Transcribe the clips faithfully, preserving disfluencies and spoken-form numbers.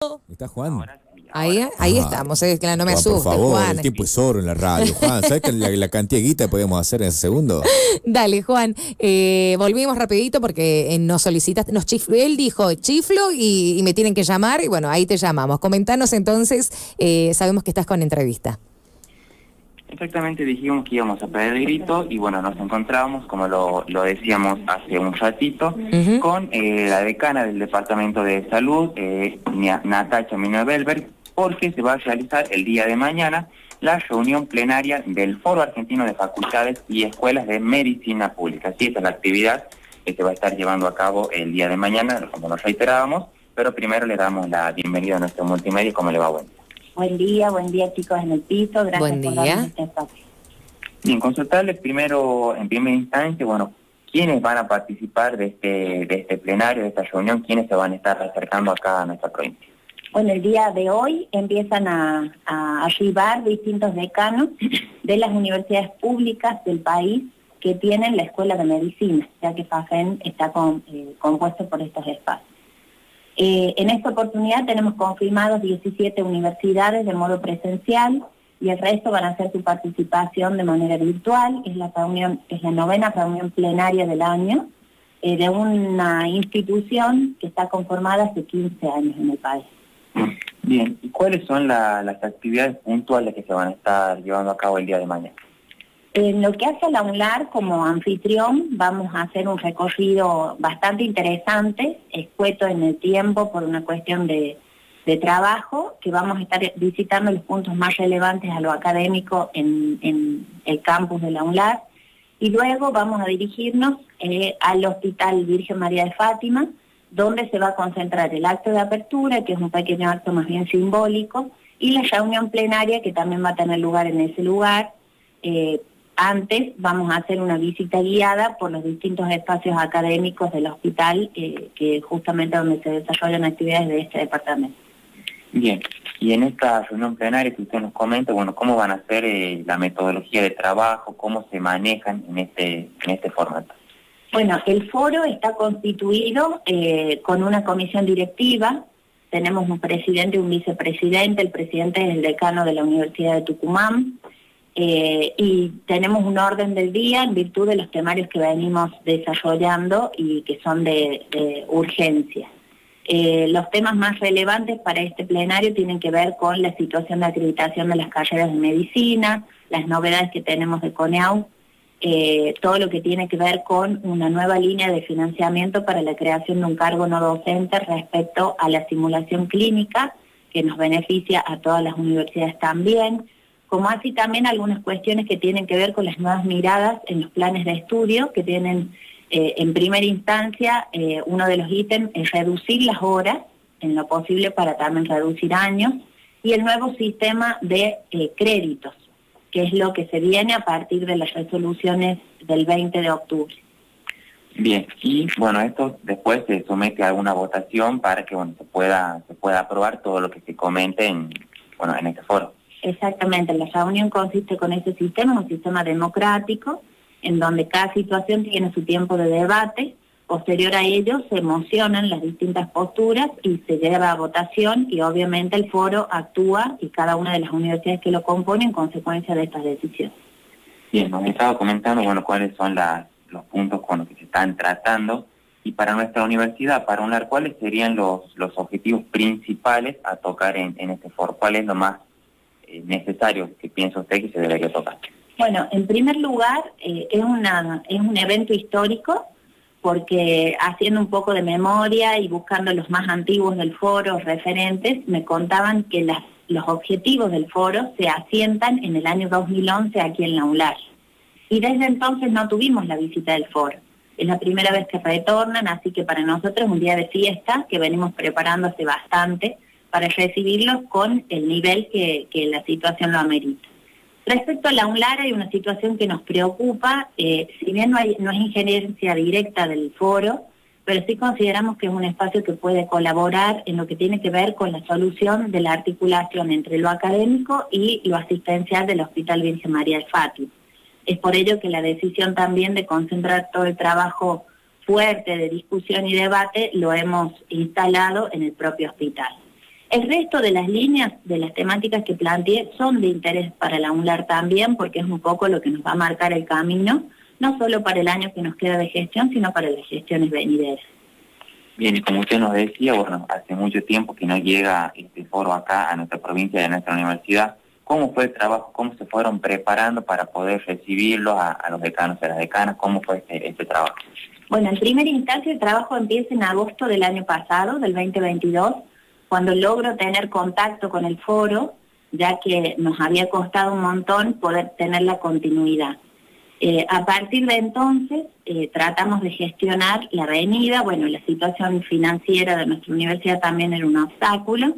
¿Está Juan? Ahora sí, ahora Ahí, sí. ahí Ah, estamos, eh, claro, no me Juan, asustes, por favor, Juan. el tiempo es oro en la radio. Juan, ¿sabes que la, la cantidad de guita que podemos hacer en ese segundo? Dale, Juan, eh, volvimos rapidito porque eh, nos solicitaste, nos chifló, él dijo chiflo y, y me tienen que llamar y bueno, ahí te llamamos. Comentanos entonces, eh, sabemos que estás con entrevista. Exactamente, dijimos que íbamos a pegar el grito y bueno, nos encontramos, como lo, lo decíamos hace un ratito, Uh-huh. con eh, la decana del Departamento de Salud, eh, Natacha Minelberg, porque se va a realizar el día de mañana la reunión plenaria del Foro Argentino de Facultades y Escuelas de Medicina Pública. Así, esta es la actividad que se va a estar llevando a cabo el día de mañana, como nos reiterábamos, pero primero le damos la bienvenida a nuestro multimedia. ¿Cómo le va? Buen día. Buen día, buen día chicos en el piso, gracias Buen por día. darnos este espacio. Bien, consultarles primero, en primera instancia, bueno, quiénes van a participar de este, de este plenario, de esta reunión, quiénes se van a estar acercando acá a nuestra provincia. Bueno, el día de hoy empiezan a, a arribar distintos decanos de las universidades públicas del país que tienen la Escuela de Medicina, ya que FAFEN está con, eh, compuesto por estos espacios. Eh, en esta oportunidad tenemos confirmados diecisiete universidades de modo presencial y el resto van a hacer su participación de manera virtual. Es la reunión, es la novena reunión plenaria del año eh, de una institución que está conformada hace quince años en el país. Bien, ¿y cuáles son la, las actividades puntuales que se van a estar llevando a cabo el día de mañana? En lo que hace a la UNLAR como anfitrión, vamos a hacer un recorrido bastante interesante, escueto en el tiempo por una cuestión de, de trabajo, que vamos a estar visitando los puntos más relevantes a lo académico en, en el campus de la UNLAR, y luego vamos a dirigirnos eh, al Hospital Virgen María de Fátima, donde se va a concentrar el acto de apertura, que es un pequeño acto más bien simbólico, y la reunión plenaria, que también va a tener lugar en ese lugar. eh, Antes vamos a hacer una visita guiada por los distintos espacios académicos del hospital, eh, que es justamente donde se desarrollan actividades de este departamento. Bien, y en esta reunión plenaria que usted nos comenta, bueno, ¿cómo van a ser eh, la metodología de trabajo, cómo se manejan en este, en este formato? Bueno, el foro está constituido eh, con una comisión directiva. Tenemos un presidente y un vicepresidente. El presidente es el decano de la Universidad de Tucumán. Eh, y tenemos un orden del día en virtud de los temarios que venimos desarrollando y que son de, de urgencia. Eh, los temas más relevantes para este plenario tienen que ver con la situación de acreditación de las carreras de medicina, las novedades que tenemos de CONEAU, eh, todo lo que tiene que ver con una nueva línea de financiamiento para la creación de un cargo no docente respecto a la simulación clínica, que nos beneficia a todas las universidades también, como así también algunas cuestiones que tienen que ver con las nuevas miradas en los planes de estudio, que tienen eh, en primera instancia eh, uno de los ítems es reducir las horas en lo posible para también reducir años, y el nuevo sistema de eh, créditos, que es lo que se viene a partir de las resoluciones del veinte de octubre. Bien, y bueno, esto después se somete a una votación para que bueno se pueda se pueda aprobar todo lo que se comente en bueno en este foro. Exactamente, la reunión consiste con ese sistema, un sistema democrático, en donde cada situación tiene su tiempo de debate. Posterior a ello se emocionan las distintas posturas y se lleva a votación, y obviamente el foro actúa y cada una de las universidades que lo componen en consecuencia de estas decisiones. Bien, nos estaba comentando bueno cuáles son las, los puntos con los que se están tratando, y para nuestra universidad, para UNLAR, ¿cuáles serían los, los objetivos principales a tocar en, en este foro? ¿Cuál es lo más necesario que piensa usted que se debería tocar? Bueno, en primer lugar, eh, es, una, es un evento histórico, porque haciendo un poco de memoria y buscando los más antiguos del foro, referentes, me contaban que las, los objetivos del foro se asientan en el año dos mil once aquí en la UNLAR. Y desde entonces no tuvimos la visita del foro. Es la primera vez que retornan, así que para nosotros es un día de fiesta que venimos preparando hace bastante, para recibirlos con el nivel que, que la situación lo amerita. Respecto a la UNLAR, hay una situación que nos preocupa, eh, si bien no, hay, no es injerencia directa del foro, pero sí consideramos que es un espacio que puede colaborar en lo que tiene que ver con la solución de la articulación entre lo académico y lo asistencial del Hospital Virgen María de Fátima. Es por ello que la decisión también de concentrar todo el trabajo fuerte de discusión y debate lo hemos instalado en el propio hospital. El resto de las líneas, de las temáticas que planteé, son de interés para la UNLAR también, porque es un poco lo que nos va a marcar el camino, no solo para el año que nos queda de gestión, sino para las gestiones venideras. Bien, y como usted nos decía, bueno, hace mucho tiempo que no llega este foro acá a nuestra provincia y a nuestra universidad. ¿Cómo fue el trabajo? ¿Cómo se fueron preparando para poder recibirlos a, a los decanos y a las decanas? ¿Cómo fue este, este trabajo? Bueno, en primera instancia el trabajo empieza en agosto del año pasado, del veinte veintidós, cuando logro tener contacto con el foro, ya que nos había costado un montón poder tener la continuidad. Eh, a partir de entonces eh, tratamos de gestionar la venida. Bueno, la situación financiera de nuestra universidad también era un obstáculo,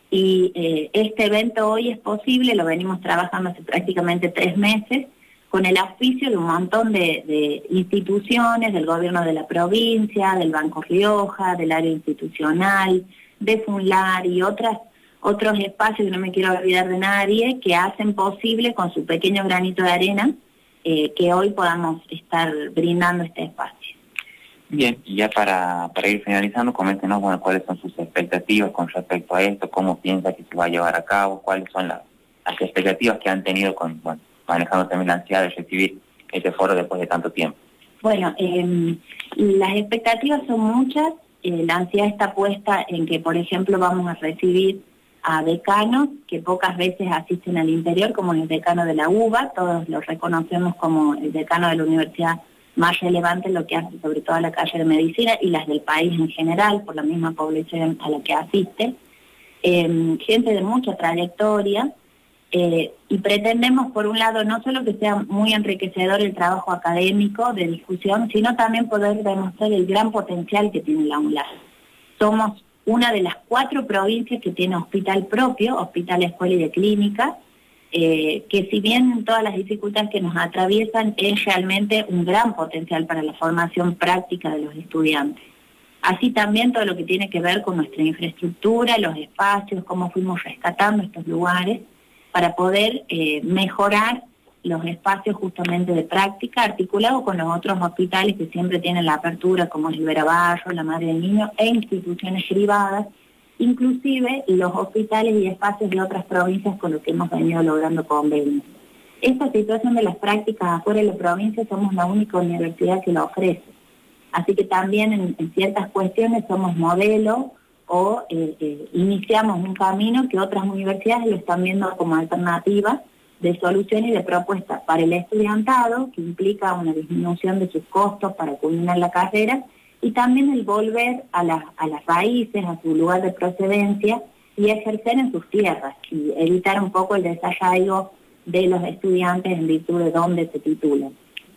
y eh, este evento hoy es posible, lo venimos trabajando hace prácticamente tres meses, con el auspicio de un montón de, de instituciones, del gobierno de la provincia, del Banco Rioja, del área institucional, de FUNLAR y otras, otros espacios, que no me quiero olvidar de nadie, que hacen posible con su pequeño granito de arena eh, que hoy podamos estar brindando este espacio. Bien, y ya para, para ir finalizando, coméntenos, bueno, cuáles son sus expectativas con respecto a esto, cómo piensa que se va a llevar a cabo, cuáles son las, las expectativas que han tenido con, bueno, manejando también la ansiedad de recibir este foro después de tanto tiempo. Bueno, eh, las expectativas son muchas. Eh, la ansiedad está puesta en que, por ejemplo, vamos a recibir a decanos que pocas veces asisten al interior, como el decano de la U B A, todos lo reconocemos como el decano de la universidad más relevante en lo que hace sobre todo a la carrera de medicina y las del país en general, por la misma población a la que asiste. Eh, gente de mucha trayectoria, eh, y pretendemos, por un lado, no solo que sea muy enriquecedor el trabajo académico de discusión, sino también poder demostrar el gran potencial que tiene la UNLAR. Somos una de las cuatro provincias que tiene hospital propio, hospital, escuela y de clínica, eh, que si bien todas las dificultades que nos atraviesan, es realmente un gran potencial para la formación práctica de los estudiantes. Así también todo lo que tiene que ver con nuestra infraestructura, los espacios, cómo fuimos rescatando estos lugares, para poder eh, mejorar los espacios justamente de práctica, articulado con los otros hospitales que siempre tienen la apertura, como el Barro, la Madre del Niño, e instituciones privadas, inclusive los hospitales y espacios de otras provincias con los que hemos venido logrando convenios. Esta situación de las prácticas afuera de la provincia somos la única universidad que la ofrece. Así que también en, en ciertas cuestiones somos modelo, o eh, eh, iniciamos un camino que otras universidades lo están viendo como alternativa de solución y de propuesta para el estudiantado, que implica una disminución de sus costos para culminar la carrera, y también el volver a, la, a las raíces, a su lugar de procedencia, y ejercer en sus tierras, y evitar un poco el desarraigo de los estudiantes en virtud de dónde se titulan.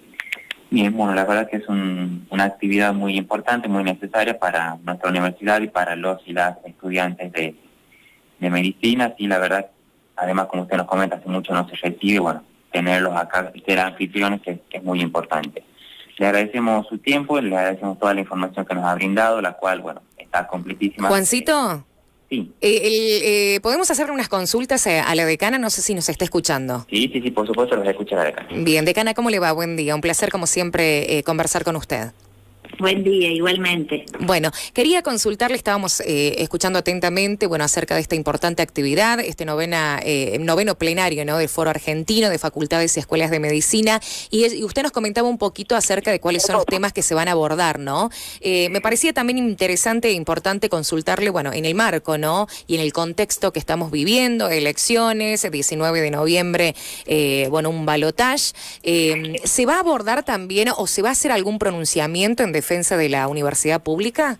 Bien, bueno, la verdad que es un, una actividad muy importante, muy necesaria para nuestra universidad y para los y las estudiantes de, de medicina. Sí, la verdad, además, como usted nos comenta, hace mucho no se recibe, bueno, tenerlos acá, ser anfitriones, que, que es muy importante. Le agradecemos su tiempo, le agradecemos toda la información que nos ha brindado, la cual, bueno, está completísima. Juancito. Sí. Eh, el, eh, ¿Podemos hacer unas consultas a, a la decana? No sé si nos está escuchando. Sí, sí, sí, por supuesto, los escucha la decana. Bien, decana, ¿cómo le va? Buen día. Un placer, como siempre, eh, conversar con usted. Buen día, igualmente. Bueno, quería consultarle, estábamos eh, escuchando atentamente, bueno, acerca de esta importante actividad, este novena, eh, noveno plenario, ¿no?, del Foro Argentino de Facultades y Escuelas de Medicina, y, y usted nos comentaba un poquito acerca de cuáles son los temas que se van a abordar, ¿no? Eh, me parecía también interesante e importante consultarle, bueno, en el marco, ¿no?, y en el contexto que estamos viviendo, elecciones, diecinueve de noviembre, eh, bueno, un balotaje, eh, ¿se va a abordar también o se va a hacer algún pronunciamiento en defensa de la universidad pública?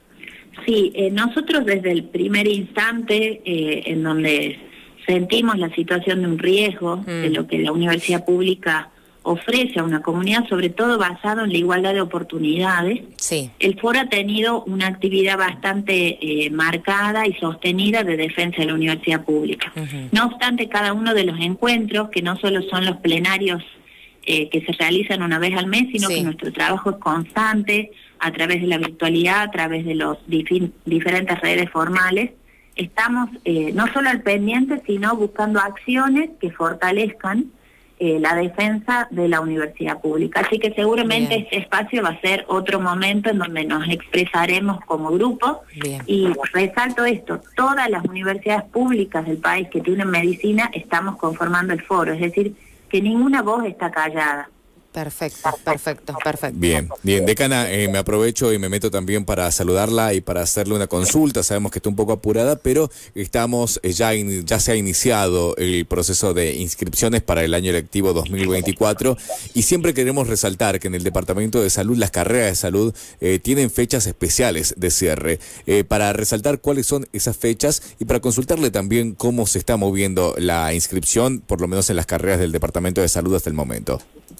Sí, eh, nosotros desde el primer instante eh, en donde sentimos la situación de un riesgo mm. de lo que la universidad pública ofrece a una comunidad, sobre todo basado en la igualdad de oportunidades, sí. El foro ha tenido una actividad bastante eh, marcada y sostenida de defensa de la universidad pública. Uh-huh. No obstante, cada uno de los encuentros, que no solo son los plenarios Eh, que se realizan una vez al mes, sino sí. que nuestro trabajo es constante a través de la virtualidad, a través de los dif- diferentes redes formales. Estamos eh, no solo al pendiente, sino buscando acciones que fortalezcan eh, la defensa de la universidad pública. Así que seguramente Bien. este espacio va a ser otro momento en donde nos expresaremos como grupo. Bien. Y resalto esto, todas las universidades públicas del país que tienen medicina estamos conformando el foro, es decir, que ninguna voz está callada. Perfecto, perfecto, perfecto. Bien, bien. Decana, eh, me aprovecho y me meto también para saludarla y para hacerle una consulta. Sabemos que está un poco apurada, pero estamos eh, ya, in, ya se ha iniciado el proceso de inscripciones para el año lectivo dos mil veinticuatro y siempre queremos resaltar que en el Departamento de Salud, las carreras de salud eh, tienen fechas especiales de cierre. Eh, para resaltar cuáles son esas fechas y para consultarle también cómo se está moviendo la inscripción, por lo menos en las carreras del Departamento de Salud hasta el momento.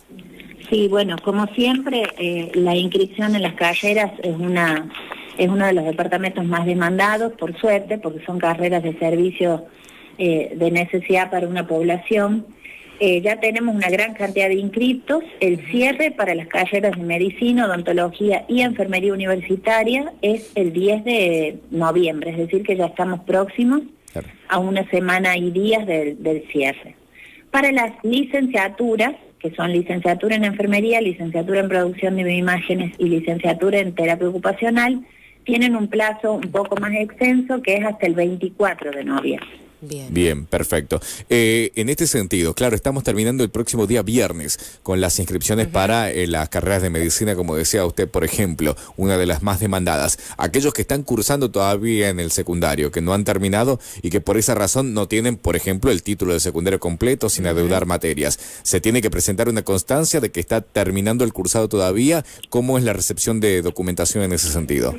Sí, bueno, como siempre, eh, la inscripción en las carreras es una es uno de los departamentos más demandados, por suerte, porque son carreras de servicio eh, de necesidad para una población. Eh, ya tenemos una gran cantidad de inscriptos. El cierre para las carreras de medicina, odontología y enfermería universitaria es el diez de noviembre, es decir, que ya estamos próximos Claro. a una semana y días del, del cierre. Para las licenciaturas, que son licenciatura en enfermería, licenciatura en producción de bioimágenes y licenciatura en terapia ocupacional, tienen un plazo un poco más extenso que es hasta el veinticuatro de noviembre. Bien. Bien, perfecto. Eh, en este sentido, claro, estamos terminando el próximo día viernes con las inscripciones uh-huh. para eh, las carreras de medicina, como decía usted, por ejemplo, una de las más demandadas. Aquellos que están cursando todavía en el secundario, que no han terminado y que por esa razón no tienen, por ejemplo, el título de secundario completo sin uh-huh. adeudar materias. Se tiene que presentar una constancia de que está terminando el cursado todavía. ¿Cómo es la recepción de documentación en ese sentido?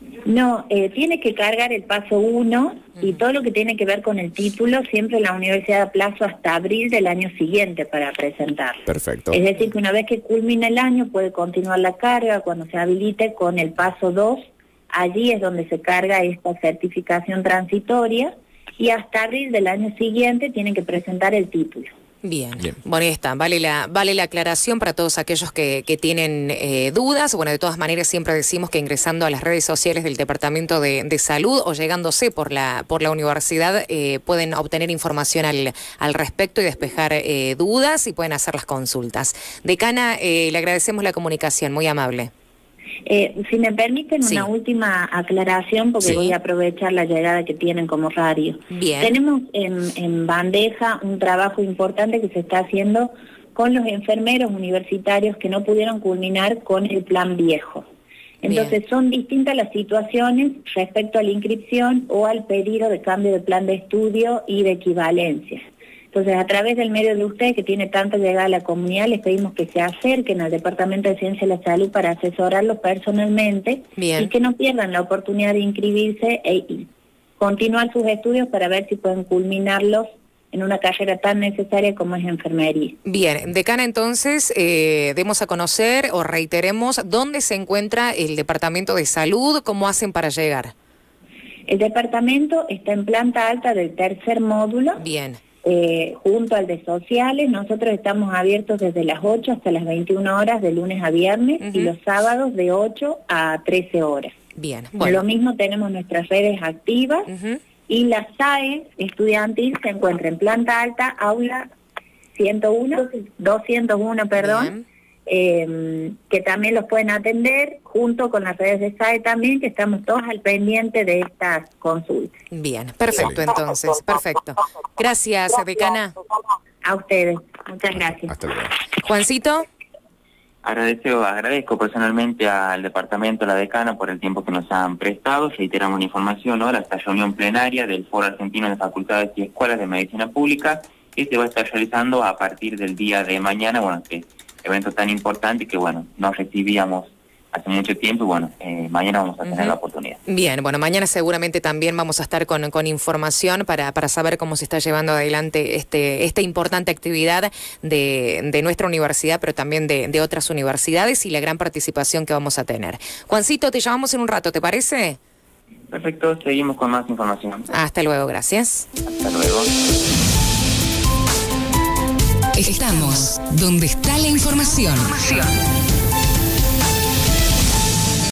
No, eh, tiene que cargar el paso uno y todo lo que tiene que ver con el título, siempre la universidad da plazo hasta abril del año siguiente para presentar. Perfecto. Es decir, que una vez que culmina el año puede continuar la carga cuando se habilite con el paso dos, allí es donde se carga esta certificación transitoria y hasta abril del año siguiente tienen que presentar el título. Bien. Bien, bueno, ahí está, vale la, vale la aclaración para todos aquellos que, que tienen eh, dudas. Bueno, de todas maneras siempre decimos que ingresando a las redes sociales del Departamento de, de Salud o llegándose por la, por la universidad eh, pueden obtener información al, al respecto y despejar eh, dudas y pueden hacer las consultas. Decana, eh, le agradecemos la comunicación, muy amable. Eh, si me permiten Sí. una última aclaración, porque Sí. voy a aprovechar la llegada que tienen como radio. Bien. Tenemos en, en bandeja un trabajo importante que se está haciendo con los enfermeros universitarios que no pudieron culminar con el plan viejo. Entonces Bien. son distintas las situaciones respecto a la inscripción o al pedido de cambio de plan de estudio y de equivalencia. Entonces, a través del medio de ustedes, que tiene tanta llegada a la comunidad, les pedimos que se acerquen al Departamento de Ciencia de la Salud para asesorarlos personalmente. Bien. Y que no pierdan la oportunidad de inscribirse e, y continuar sus estudios para ver si pueden culminarlos en una carrera tan necesaria como es enfermería. Bien, Decana, entonces, eh, demos a conocer o reiteremos dónde se encuentra el Departamento de Salud, cómo hacen para llegar. El departamento está en planta alta del tercer módulo. Bien. Eh, junto al de sociales. Nosotros estamos abiertos desde las ocho hasta las veintiuna horas de lunes a viernes uh-huh. y los sábados de ocho a trece horas. Bien, bueno. Lo mismo tenemos nuestras redes activas uh-huh. y la S A E estudiantil se encuentra en planta alta, aula ciento uno, doscientos uno, perdón, eh, que también los pueden atender junto con las redes de S A E también, que estamos todos al pendiente de estas consultas. Bien, perfecto entonces, perfecto. Gracias, Decana. A ustedes, muchas gracias. Hasta luego. Juancito. Agradezco, agradezco personalmente al departamento, a la decana, por el tiempo que nos han prestado. Reiteramos la información ahora, esta reunión plenaria del Foro Argentino de Facultades y Escuelas de Medicina Pública, que se va a estar realizando a partir del día de mañana. Bueno, que evento tan importante que, bueno, nos recibíamos hace mucho tiempo y, bueno, eh, mañana vamos a tener uh-huh. la oportunidad. Bien, bueno, mañana seguramente también vamos a estar con, con información para, para saber cómo se está llevando adelante este esta importante actividad de, de nuestra universidad, pero también de, de otras universidades y la gran participación que vamos a tener. Juancito, te llamamos en un rato, ¿te parece? Perfecto, seguimos con más información. Hasta luego, gracias. Hasta luego. Estamos donde está la información.